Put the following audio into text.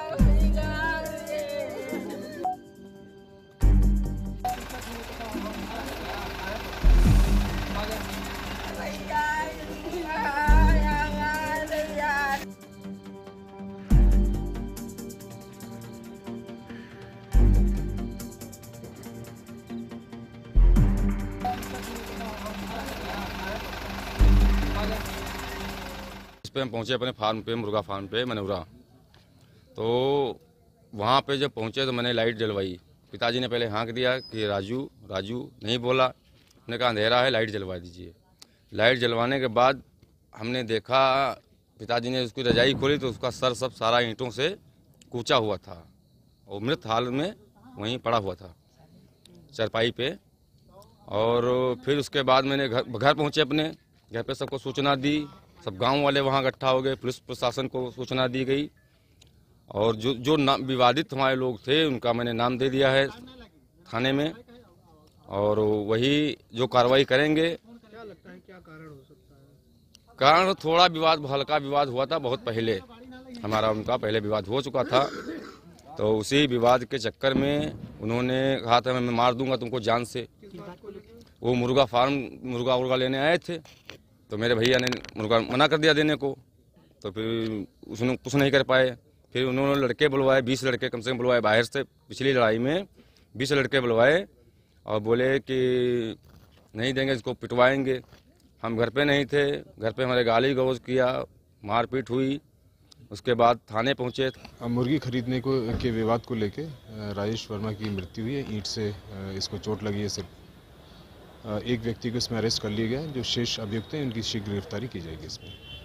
इस पे हम पहुँचे अपने फार्म पे, मुर्गा फार्म पे मनौरा। तो वहाँ पे जब पहुँचे तो मैंने लाइट जलवाई। पिताजी ने पहले हाँक दिया कि राजू राजू, नहीं बोला। हमने कहा अंधेरा है, लाइट जलवा दीजिए। लाइट जलवाने के बाद हमने देखा, पिताजी ने उसकी रजाई खोली तो उसका सर सब सारा ईंटों से कूचा हुआ था और मृत हाल में वहीं पड़ा हुआ था चारपाई पे। और फिर उसके बाद मैंने घर पहुँचे, अपने घर पे सबको सूचना दी। सब गांव वाले वहां इकट्ठा हो गए, पुलिस प्रशासन को सूचना दी गई और जो विवादित हमारे लोग थे उनका मैंने नाम दे दिया है थाने में, और वही जो कार्रवाई करेंगे। क्या लगता है क्या कारण हो सकता है? कारण थोड़ा विवाद, हल्का विवाद हुआ था बहुत पहले, हमारा उनका पहले विवाद हो चुका था। तो उसी विवाद के चक्कर में उन्होंने कहा था मैं मार दूंगा तुमको जान से। वो मुर्गा फार्म मुर्गा लेने आए थे तो मेरे भैया ने मुर्गा मना कर दिया देने को। तो फिर उसने कुछ नहीं कर पाए। फिर उन्होंने लड़के बुलवाए, 20 लड़के कम से कम बुलवाए बाहर से। पिछली लड़ाई में 20 लड़के बुलवाए और बोले कि नहीं देंगे, इसको पिटवाएंगे। हम घर पे नहीं थे, घर पे हमारे गाली गलौज किया, मारपीट हुई। उसके बाद थाने पहुँचे। मुर्गी खरीदने के विवाद को लेके राजेश वर्मा की मृत्यु हुई है। ईंट से इसको चोट लगी है सिर्फ। एक व्यक्ति को इसमें अरेस्ट कर लिया गया है। जो शेष अभियुक्त हैं उनकी शीघ्र गिरफ्तारी की जाएगी इसमें।